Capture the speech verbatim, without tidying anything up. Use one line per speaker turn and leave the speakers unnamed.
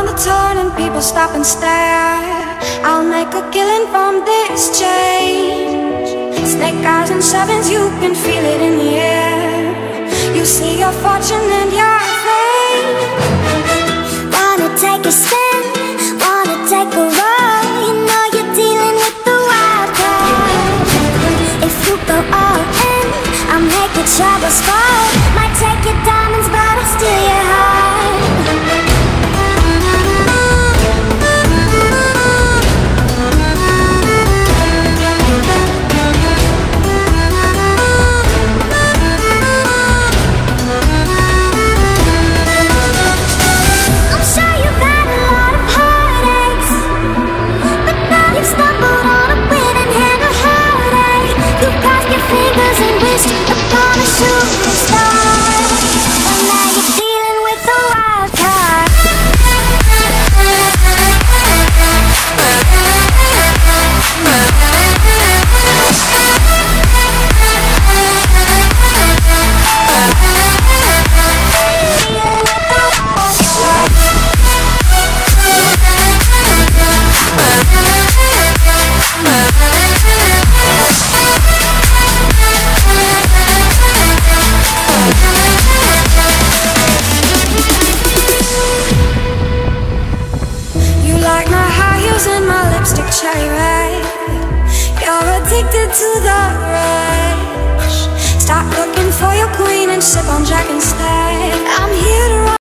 the turn and people stop and stare. I'll make a killing from this change. Snake eyes and sevens, you can feel it in the air. You see your fortune and your fame.
Wanna take a spin, wanna take a roll. You know you're dealing with the wild card. If you go all in, I'll make your troubles fall. Might take your diamonds, but I'll steal your heart. I'm sure you've had a lot of heartaches, but now you've stumbled on a winning hand of heartache. You crossed your fingers and wished upon a shooting star, and now you're dealing with a wild card.
You like my high heels and my lipstick cherry red. You're addicted to the rush. Stop looking for your queen and sip on Jack instead. I'm here to